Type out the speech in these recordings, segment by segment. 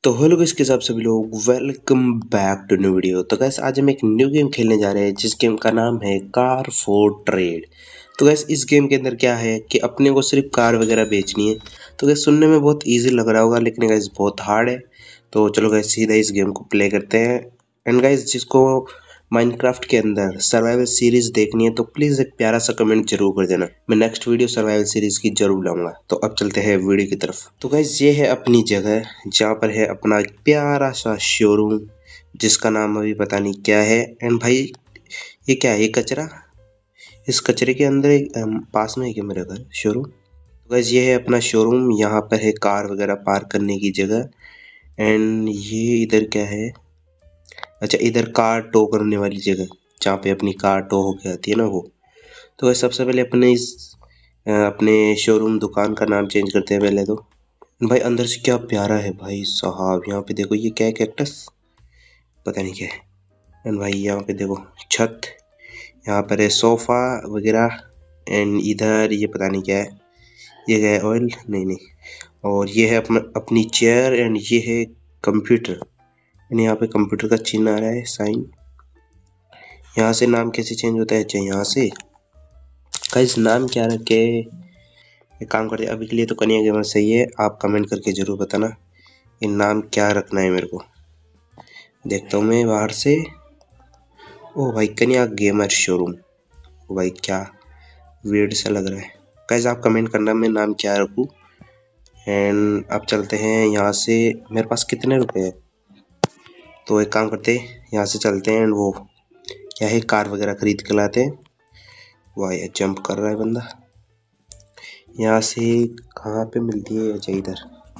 तो hello guys, के साथ सभी लोग welcome back to new video. तो गाइस आज हम एक न्यू गेम खेलने जा रहे हैं जिस गेम का नाम है कार फॉर ट्रेड। तो गाइस इस गेम के अंदर क्या है कि अपने को सिर्फ कार वगैरह बेचनी है। तो गाइस सुनने में बहुत इजी लग रहा होगा लेकिन गाइस बहुत हार्ड है। तो चलो गाइस सीधा इस गेम को प्ले करते हैं। एंड गाइस जिसको माइनक्राफ्ट के अंदर सर्वाइवल सीरीज देखनी है तो प्लीज एक प्यारा सा कमेंट जरूर कर देना। मैं नेक्स्ट वीडियो सर्वाइवल सीरीज की जरूर लाऊंगा। तो अब चलते हैं वीडियो की तरफ। तो गाइस ये है अपनी जगह जहाँ पर है अपना एक प्यारा सा शोरूम जिसका नाम अभी पता नहीं क्या है। एंड भाई ये क्या है, ये कचरा, इस कचरे के अंदर एक पास में है क्या मेरा घर शोरूम। तो गाइस ये है अपना शोरूम, यहाँ पर है कार वगैरह पार्क करने की जगह। एंड ये इधर क्या है, अच्छा इधर कार टो करने वाली जगह जहाँ पे अपनी कार टो होके आती है ना वो। तो गाइस सबसे पहले अपने शोरूम दुकान का नाम चेंज करते हैं पहले तो। भाई अंदर से क्या प्यारा है भाई साहब, यहाँ पे देखो ये क्या है, कैक्टस पता नहीं क्या है। एंड भाई यहाँ पे देखो छत, यहाँ पर है सोफा वगैरह। एंड इधर ये पता नहीं क्या है, ये क्या है, ऑयल नहीं। और ये है अपनी चेयर। एंड ये है कंप्यूटर। एंड यहाँ पे कंप्यूटर का चिन्ह आ रहा है, साइन। यहाँ से नाम कैसे चेंज होता है, अच्छा यहाँ से। गाइस नाम क्या रखे, एक काम करते अभी के लिए तो कन्या गेमर सही है। आप कमेंट करके जरूर बताना ये नाम क्या रखना है, मेरे को देखता हूँ मैं बाहर से। ओ भाई कन्या गेमर शोरूम, ओ भाई क्या वियर्ड सा लग रहा है। गाइस आप कमेंट करना मैं नाम क्या रखूँ। एंड अब चलते हैं यहाँ से। मेरे पास कितने रुपए हैं, तो एक काम करते हैं यहाँ से चलते हैं। एंड वो क्या है, कार वगैरह खरीद के लाते हैं। वाह यार जंप कर रहा है बंदा। यहाँ से कहाँ पे मिलती है, अच्छा इधर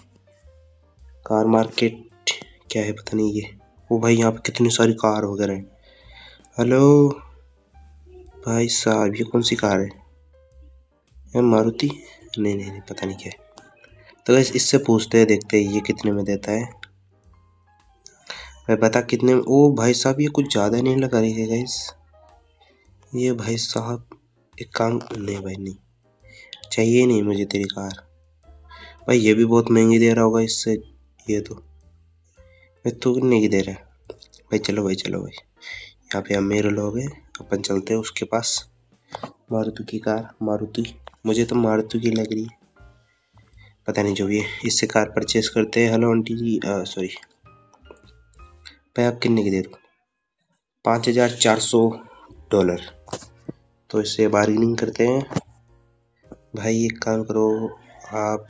कार मार्केट क्या है पता नहीं ये। ओ भाई यहाँ पे कितनी सारी कार वगैरह हैं। हेलो भाई साहब ये कौन सी कार है, मारुति नहीं पता नहीं क्या है। तो गाइस इससे पूछते हैं, देखते हैं ये कितने में देता है। भाई बता कितने में। ओ भाई साहब ये कुछ ज़्यादा नहीं लगा रही है गाइस ये। भाई साहब एक काम, नहीं भाई नहीं चाहिए नहीं मुझे तेरी कार। भाई ये भी बहुत महंगी दे रहा होगा इससे, ये तो मैं तो कितने की दे रहा है। भाई चलो भाई यहाँ पे हम मेरे लोग हैं, अपन चलते हैं उसके पास। मारुति की कार, मारुति मुझे तो मारुति की लग रही है, पता नहीं जो भी है। इससे कार परचेस करते हैं। हेलो आंटी जी, सॉरी भाई आप कितने की दे दो, $5400। तो इससे बार्गेनिंग करते हैं। भाई एक काम करो, आप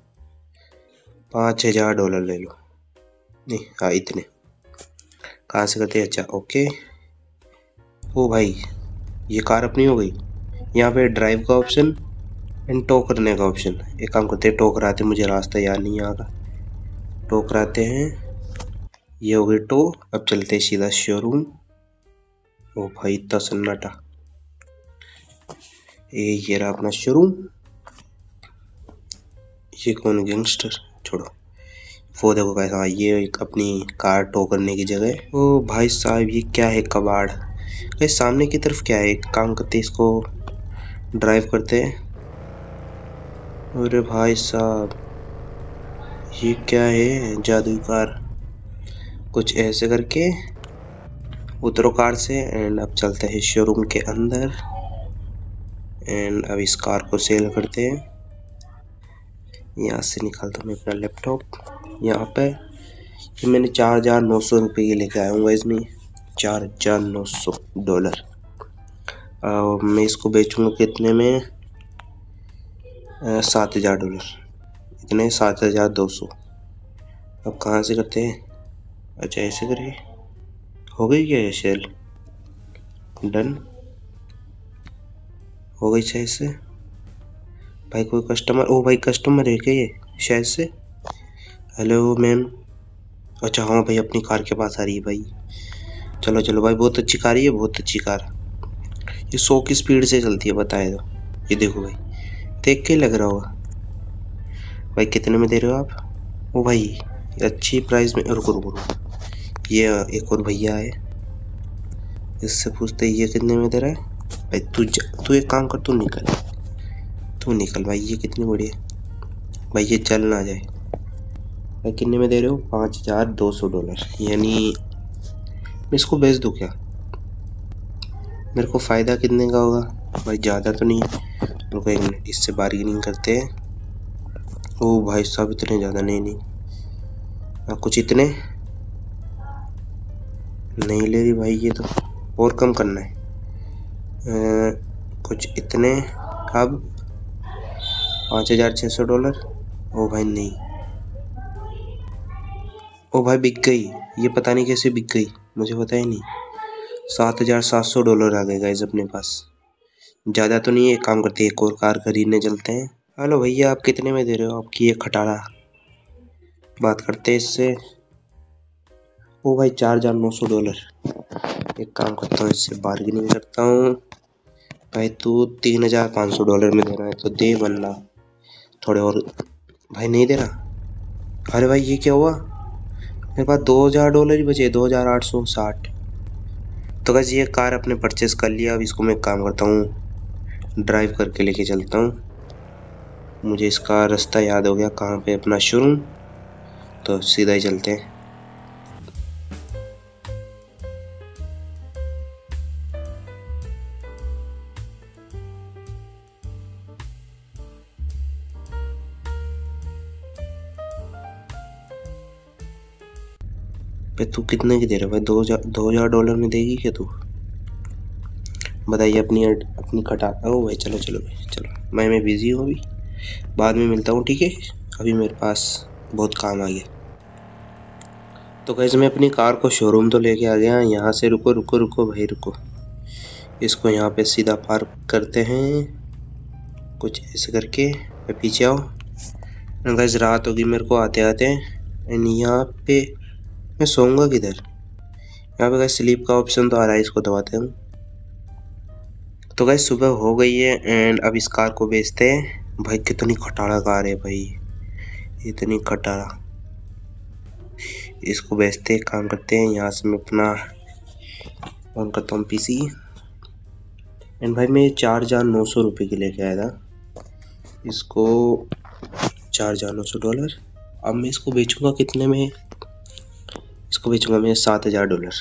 $5000 ले लो। नहीं हाँ इतने कहाँ से करते हैं, अच्छा ओके। ओ भाई ये कार अपनी हो गई। यहाँ पे ड्राइव का ऑप्शन एंड टो करने का ऑप्शन। एक काम करते हैं टो कराते, मुझे रास्ता याद नहीं यहाँ का। टो कराते हैं, ये हो गई टो। अब चलते हैं सीधा शोरूम। ओ भाई इतना सन्नाटा, ये रहा अपना शोरूम। ये कौन गैंगस्टर, छोड़ो वो देखो कैसा। हाँ ये एक अपनी कार टो करने की जगह है। ओ भाई साहब ये क्या है, कबाड़। भाई सामने की तरफ क्या है, एक काम करते इसको ड्राइव करते हैं। अरे भाई साहब ये क्या है, जादुई कार। कुछ ऐसे करके उतरो कार से। एंड अब चलते हैं शोरूम के अंदर। एंड अब इस कार को सेल करते हैं। यहाँ से निकालता हूँ मैं अपना लैपटॉप। यहाँ पे ये मैंने $4900 की लेके आया हूँ इसमें, $4900। मैं इसको बेचूंगा कितने में, $7000। इतने 7200। अब कहाँ से करते हैं, अच्छा ऐसे करिए। हो गई क्या ये सेल, डन हो गई शायद से। भाई कोई कस्टमर, ओ भाई कस्टमर है क्या ये शायद से। हेलो मैम, अच्छा हाँ भाई अपनी कार के पास आ रही है भाई। चलो भाई बहुत अच्छी कार है ये, बहुत अच्छी कार। ये 100 की स्पीड से चलती है बताए तो। ये देखो भाई, देख के लग रहा होगा। भाई कितने में दे रहे हो आप। ओ भाई अच्छी प्राइस में। रुको ये एक और भैया है, इससे पूछते ये कितने में दे रहा है। भाई तू एक काम कर, तू निकल भाई। ये कितनी बड़ी है भाई, ये चल ना जाए। भाई कितने में दे रहे हो? $5200। यानी मैं इसको बेच दूँ क्या? मेरे को फ़ायदा कितने का होगा? भाई ज़्यादा तो नहीं है। रुको एक मिनट, इससे बार्गेनिंग करते हैं। ओ भाई साहब इतने ज़्यादा नहीं। कुछ इतने नहीं ले रही भाई, ये तो और कम करना है। कुछ इतने, अब $5600। ओ भाई नहीं, ओ भाई बिक गई। ये पता नहीं कैसे बिक गई, मुझे पता ही नहीं। $7700 आ गए गाइस अपने पास। ज़्यादा तो नहीं है, एक काम करते हैं एक और कार खरीदने चलते हैं। हेलो भैया, आप कितने में दे रहे हो आपकी ये खटारा? बात करते हैं इससे। ओ भाई $4900। एक काम करता हूँ, इससे बार्गेनिंग करता हूँ। भाई तू $3500 में दे रहा है तो दे, वरना थोड़े और। भाई नहीं दे रहा। अरे भाई ये क्या हुआ? मेरे पास $2000 ही बचे, 2860। तो गाइस ये कार अपने परचेस कर लिया। अब इसको मैं काम करता हूँ, ड्राइव करके लेके चलता हूँ। मुझे इसका रास्ता याद हो गया, कहाँ पे अपना शोरूम, तो सीधा ही चलते हैं। भाई तू कितने की दे रहा है भाई? $2000 में देगी क्या तू? बताइए अपनी खटा। ओ भाई चलो भाई चलो, मैं बिजी हूँ अभी, बाद में मिलता हूँ, ठीक है? अभी मेरे पास बहुत काम आ गया। तो गाइस मैं अपनी कार को शोरूम तो लेके आ गया। यहाँ से रुको भाई रुको, इसको यहाँ पे सीधा पार्क करते हैं कुछ ऐसे करके। पीछे आओ। गाइस रात होगी मेरे को आते आते। एंड यहाँ पे मैं सोऊंगा किधर? यहाँ पे गाइस स्लीप का ऑप्शन तो आ रहा है, इसको दबाते हैं। तो गाइस सुबह हो गई है एंड अब इस कार को बेचते हैं। भाई कितनी खटारा कार है भाई, इतनी खटारा। इसको बेचते काम करते हैं। यहाँ से मैं अपना ऑन करता हूँ पीसी। एंड भाई मैं $4900 की लेके आया था इसको, $4900। अब मैं इसको बेचूंगा कितने में? इसको बेचूंगा मैं $7000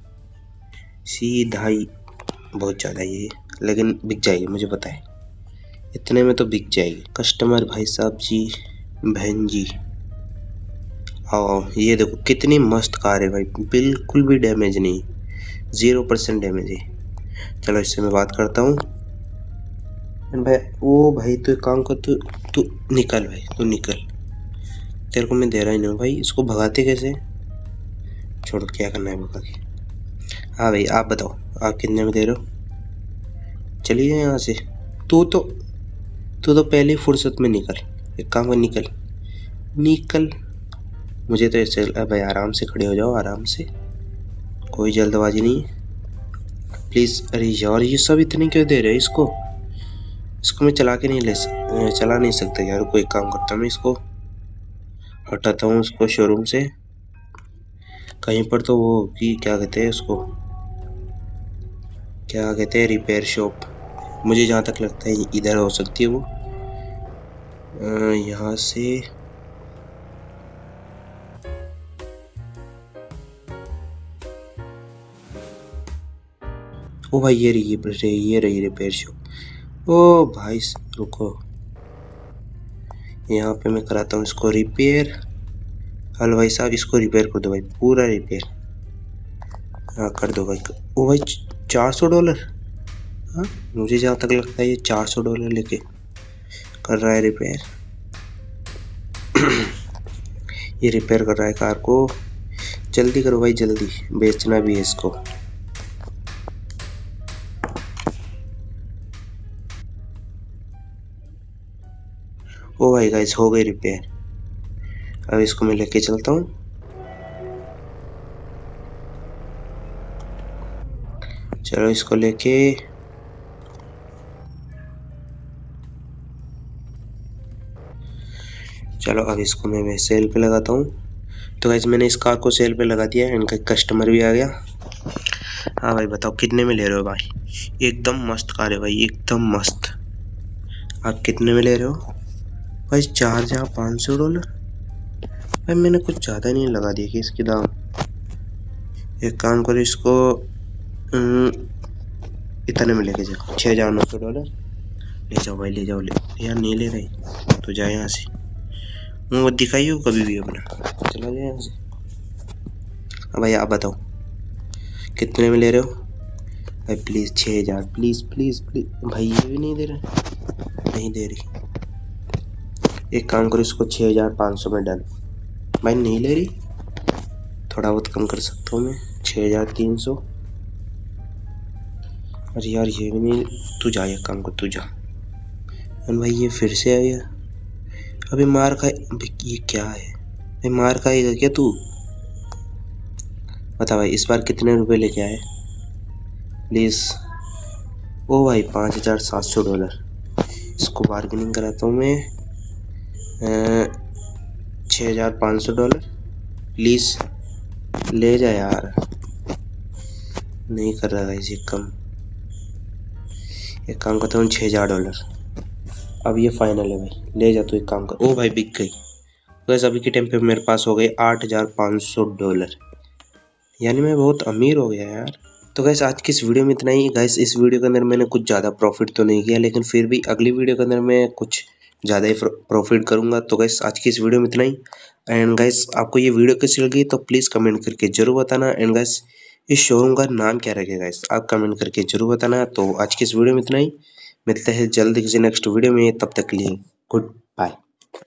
सीधा ही। बहुत ज़्यादा ये, लेकिन बिक जाएगी, मुझे पता है इतने में तो बिक जाएगी। कस्टमर भाई साहब जी, बहन जी, आओ। ये देखो कितनी मस्त कार है भाई, बिल्कुल भी डैमेज नहीं, 0% डैमेज है। चलो इससे मैं बात करता हूँ। भाई ओ भाई तो एक काम कर, तू निकल भाई, तू निकल, तेरे को मैं दे रहा ही नहीं भाई। इसको भगाते कैसे? छोड़ो, क्या करना है भगा के। हाँ भाई आप बताओ, आप कितने में दे रहे हो? चलिए यहाँ से। तू तो पहले फुर्सत में निकल, एक काम कर, निकल। मुझे तो ऐसे भाई, आराम से खड़े हो जाओ, आराम से, कोई जल्दबाजी नहीं है प्लीज़। अरे यार ये सब इतने क्यों दे रहे हैं इसको मैं चला नहीं सकता यार। कोई काम करता हूँ, मैं इसको हटाता हूँ उसको शोरूम से। कहीं पर तो वो कि क्या कहते हैं उसको, क्या कहते हैं, रिपेयर शॉप। मुझे जहाँ तक लगता है इधर हो सकती है वो। यहाँ से ओ भाई ये रही रिपेयर शॉप। ओ भाई रुको, यहाँ पे मैं कराता हूँ इसको रिपेयर। हेलो भाई साहब, इसको रिपेयर कर दो भाई, पूरा रिपेयर। हाँ कर दो भाई। ओ भाई $400। हाँ मुझे जहाँ तक लगता है ये $400 लेके कर रहा है रिपेयर। ये रिपेयर कर रहा है कार को। जल्दी करो भाई, जल्दी, बेचना भी है इसको। ओ भाई गाइस हो गई रिपेयर। अब इसको मैं लेके चलता हूँ। चलो इसको लेके, चलो अब इसको मैं सेल पे लगाता हूँ। तो गाइस मैंने इस कार को सेल पे लगा दिया, इनका कस्टमर भी आ गया। हाँ भाई बताओ कितने में ले रहे हो भाई? एकदम मस्त कार है भाई, एकदम मस्त। आप कितने में ले रहे हो भाई? $4500। भाई मैंने कुछ ज़्यादा नहीं लगा दिया कि इसकी दाम। एक काम करो इसको इतने में लेके जाओ, $6,900। ले जाओ भाई, ले जाओ, ले यार नहीं ले रही तो जाए यहाँ से। वो दिखाइए कभी भी अपना, चला जाए यहाँ से। हाँ भाई आप बताओ कितने में ले रहे हो भाई? Please 6,000, please please please. भाई ये भी नहीं दे रहे, नहीं दे रही। एक काम करो इसको 6,500 में डन। भाई नहीं ले रही, थोड़ा बहुत कम कर सकता हूँ मैं, 6,300। अरे यार ये भी नहीं, तू जा, एक काम कर तू जा। भाई ये फिर से आ गया, अभी मार खाए। ये क्या है भाई, मार खाएगा क्या तू? बता भाई इस बार कितने रुपए लेके आए प्लीज़। ओ भाई $5,700। इसको बार्गेनिंग कराता हूँ मैं, $6,500 प्लीज़। ले जा यार, नहीं कर रहा है इसे कम। एक काम करता हूँ $6,000। अब ये फाइनल है भाई, ले जा तू, एक काम कर। ओ भाई बिक गई। बस अभी के टाइम पे मेरे पास हो गए $8,500, यानी मैं बहुत अमीर हो गया यार। तो गैस आज की इस वीडियो में इतना ही। गैस इस वीडियो के अंदर मैंने कुछ ज़्यादा प्रॉफिट तो नहीं किया, लेकिन फिर भी अगली वीडियो के अंदर मैं कुछ ज़्यादा ही प्रॉफिट करूँगा। तो गैस आज की इस वीडियो में इतना ही। एंड गैस आपको ये वीडियो कैसी लगी तो प्लीज़ कमेंट करके ज़रूर बताना। एंड गैस इस शोरूम का नाम क्या रखेगा गैस, आप कमेंट करके ज़रूर बताना। तो आज की इस वीडियो में इतना ही, मिलते हैं जल्द किसी नेक्स्ट वीडियो में, तब तक के लिए गुड बाय।